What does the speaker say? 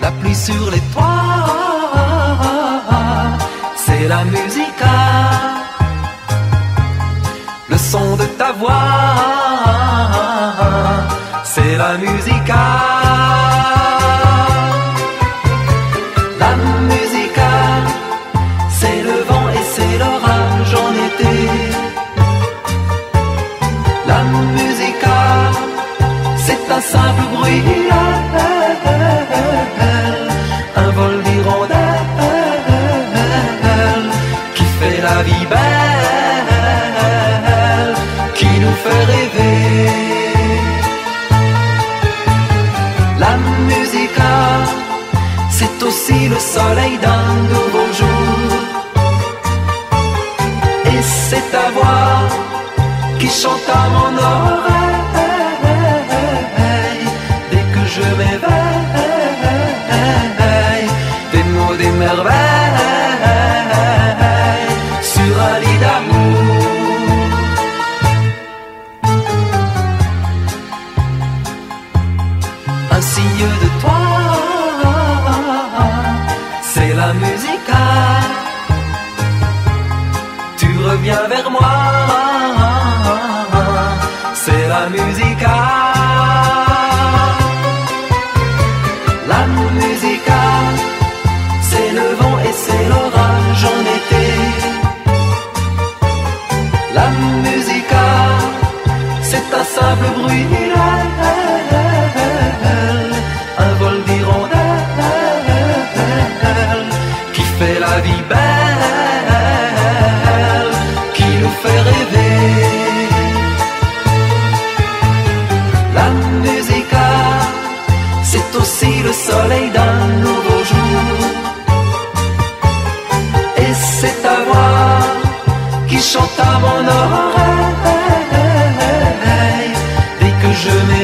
la pluie sur les toits, c'est la musica. Le son de ta voix, c'est la musica. La musica, c'est le vent et c'est l'orage en été. La musica, c'est un simple bruit, un vol d'hirondelles qui fait la vie belle, qui nous fait rêver. La musica, c'est aussi le soleil d'un nouveau jour. Et c'est ta voix qui chante à mon oreille dès que je m'éveille. Des mots, des merveilles sur un lit d'amour. Un signe de toi, c'est la musica. Tu reviens vers moi, c'est la musica. La musica, c'est le vent et c'est l'orage en été. La musica, c'est un simple bruit, un vol d'hirondelles qui fait la vie belle, qui nous fait rêver. La musica, c'est aussi le soleil d'un nouveau jour. Et c'est ta voix qui chante à mon oreille dès que je m'éveille.